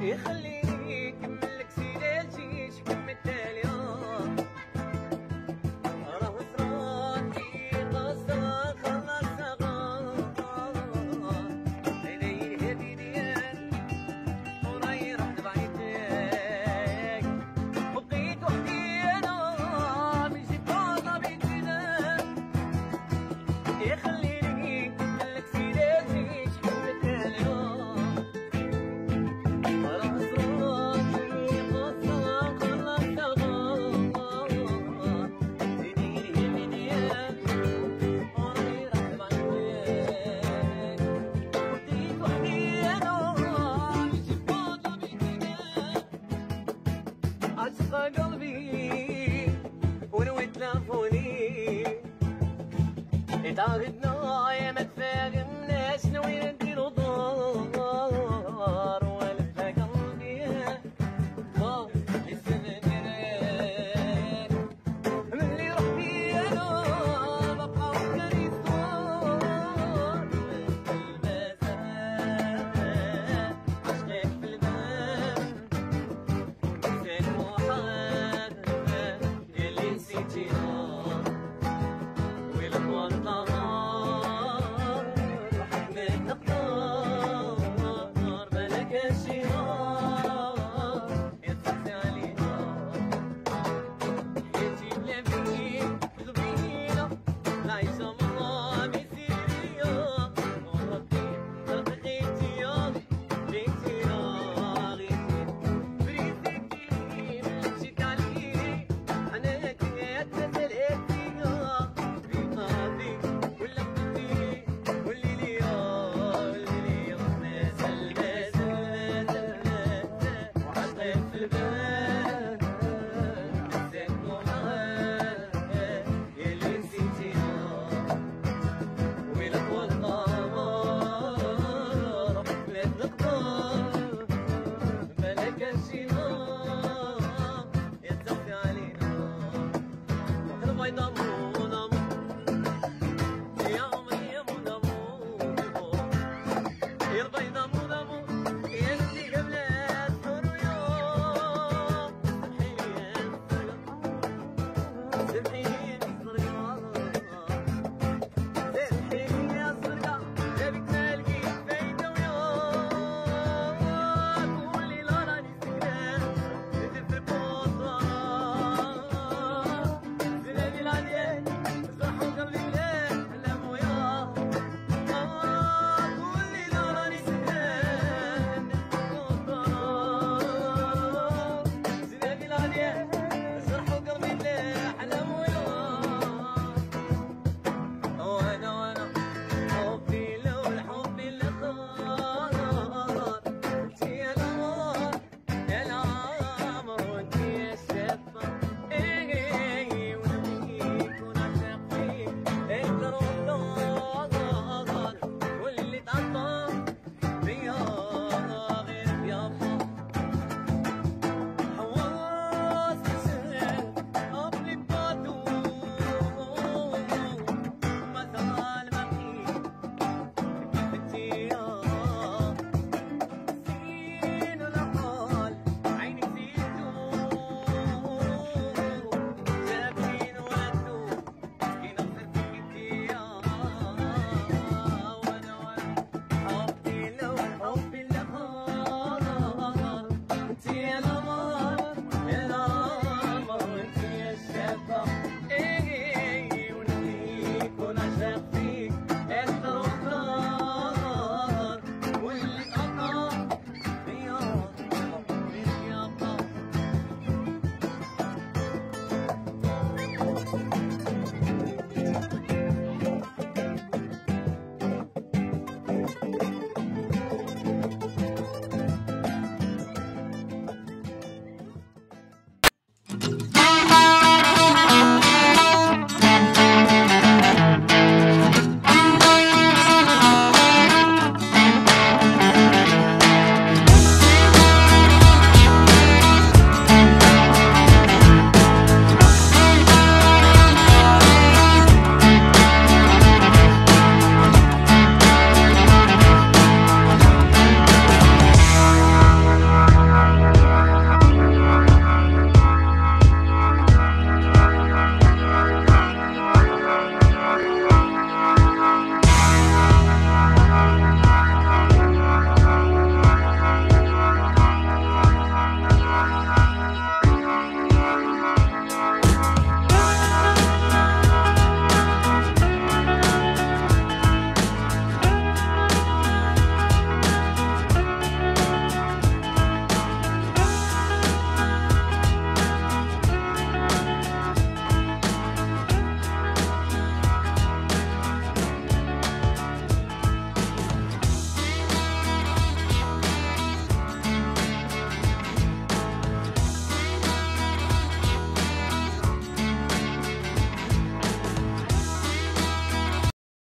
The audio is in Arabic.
يخليني نكملك سيلاتي شكون التالية راه صراتي قصة خلصها عيني الهادي ديال وراي رحت بعيدك بقيت وحدي انا من جيت طلبت كذا يخليني نكملك سيلاتي شكون التالية عشق قلبي ونويت تلافوني اتعاهدنا يا ما تفاهمناش ناويين نديرو دار والف قلبي لسه فاكرك ملي رحتي انا ببقى وكاني صغار المسافة عشقك في الباب اللي نسيتيها ولما النهار راحت من نقدر بلاك شي نهار يتصحي علينا يجيب لبيك غبينا العيشة مرة مسيرية وربي رقيتي يا غيتي يا غيتي بريتك مشيت عليك حنانك يا تسلقتي بطاقتي ولا بطي قولي لي مازال وعطيت في البال نسيت معاك يلي نسيتيها ويلك والقمر لا نقدر بلاك شي نهار يتصفي علينا البيضة مون يا عمري يا مون يا البيضة